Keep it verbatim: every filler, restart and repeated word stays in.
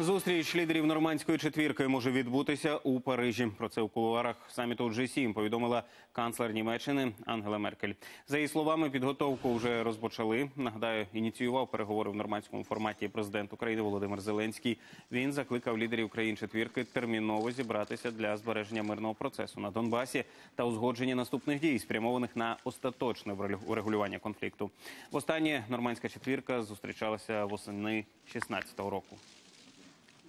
Зустріч лідерів нормандської четвірки може відбутися у Парижі. Про це у кулуарах саміту джі сім повідомила канцлер Німеччини Ангела Меркель. За її словами, підготовку вже розпочали. Нагадаю, ініціював переговори в нормандському форматі президент України Володимир Зеленський. Він закликав лідерів країн четвірки терміново зібратися для збереження мирного процесу на Донбасі та узгодження наступних дій, спрямованих на остаточне врегулювання конфлікту. Востаннє нормандська четвірка зустрічалася восени шістнадцятого року.